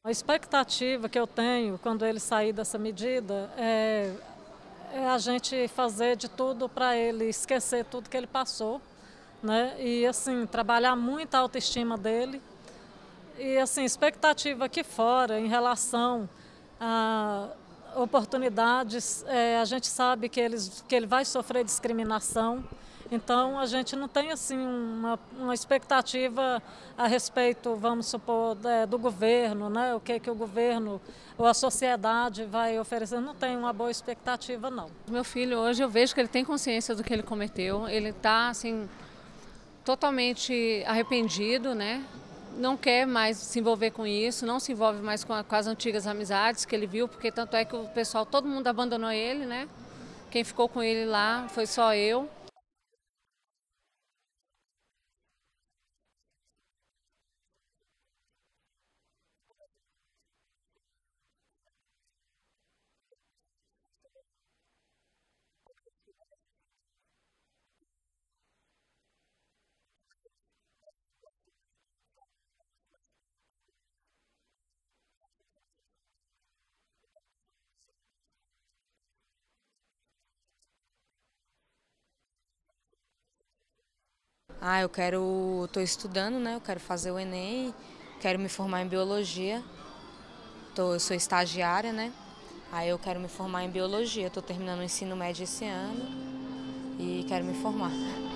A expectativa que eu tenho quando ele sair dessa medida é a gente fazer de tudo para ele esquecer tudo que ele passou, né? E assim, trabalhar muito a autoestima dele. E assim, expectativa aqui fora em relação a oportunidades, a gente sabe que ele vai sofrer discriminação, então a gente não tem assim uma expectativa a respeito, vamos supor, do governo, né? O que o governo ou a sociedade vai oferecer, não tem uma boa expectativa não. Meu filho hoje eu vejo que ele tem consciência do que ele cometeu, ele está assim totalmente arrependido, né? Não quer mais se envolver com isso, não se envolve mais com as antigas amizades que ele viu, porque tanto é que o pessoal, todo mundo abandonou ele, né? Quem ficou com ele lá foi só eu. Tô estudando, né? Eu quero fazer o Enem, quero me formar em biologia. Eu sou estagiária, né? Aí eu quero me formar em biologia. Estou terminando o ensino médio esse ano e quero me formar.